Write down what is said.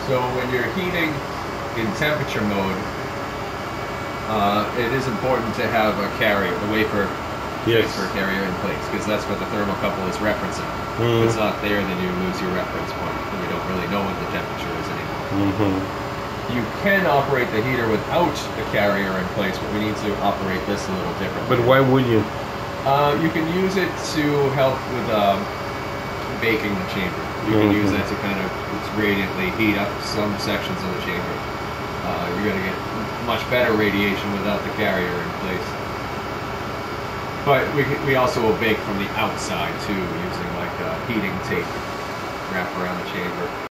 So when you're heating in temperature mode, it is important to have a carrier, the wafer Yes. transfer carrier in place, because that's what the thermocouple is referencing. If it's not there, then you lose your reference point, and you don't really know what the temperature is anymore. You can operate the heater without a carrier in place, but we need to operate this a little differently. But why would you? You can use it to help with baking the chamber. You can use that to kind of radiantly heat up some sections of the chamber. You're going to get much better radiation without the carrier in place. But we also will bake from the outside too, using like heating tape wrapped around the chamber.